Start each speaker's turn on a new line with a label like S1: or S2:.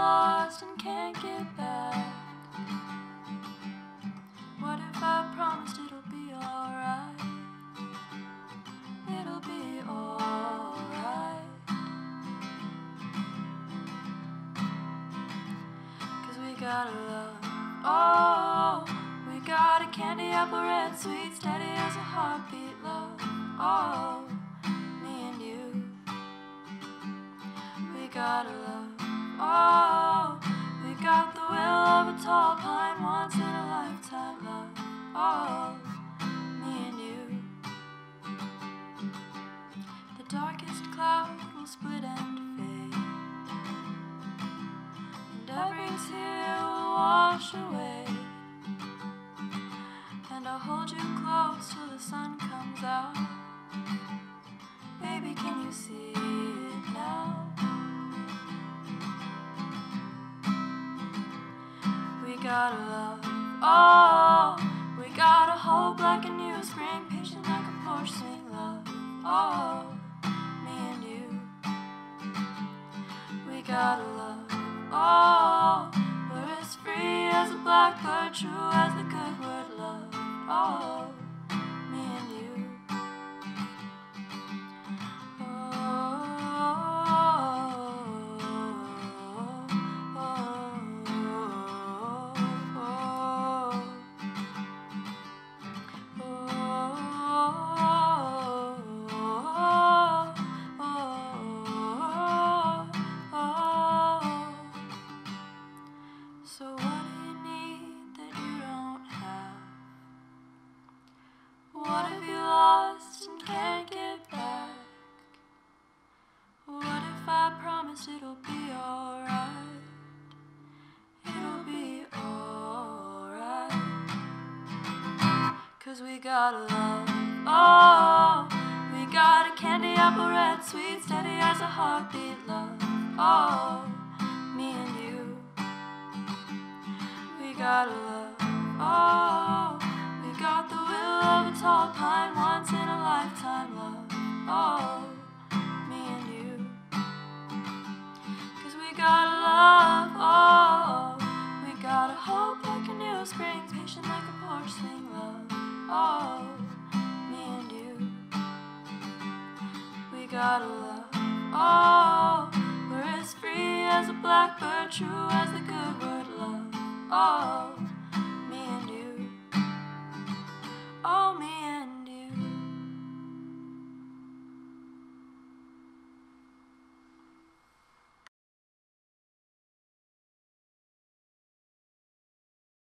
S1: lost and can't get back? What if I promised it'll be alright? It'll be alright. 'Cause we gotta love, oh, we got a candy apple red, sweet, steady as a heartbeat, love, oh, me and you. We gotta love, oh, we got the will of a tall pine, once in a lifetime, love, oh, me and you. The darkest cloud will split and fade, and every tear will wash away, and I'll hold you close till the sun comes out. Baby, can you see it now? We gotta love, oh, we gotta hope like a new spring, patient like a porch swing, love, oh, me and you. We gotta love, oh, we're as free as a blackbird, true as the good word, love, oh, me and you. So what do you need that you don't have? What have you lost and can't get back? What if I promised it'll be alright? It'll be alright. 'Cause we gotta love, oh, we got a candy apple red, sweet, steady as a heartbeat, love, oh, me and you. We gotta love, oh, we got the will of a tall pine, once in a lifetime, love, oh, me and you. 'Cause we gotta love, oh, we gotta hope like a new spring, patient like a porch swing, love, oh, me and you. We gotta love, oh, we're as free as a blackbird, true as the good word, love, oh,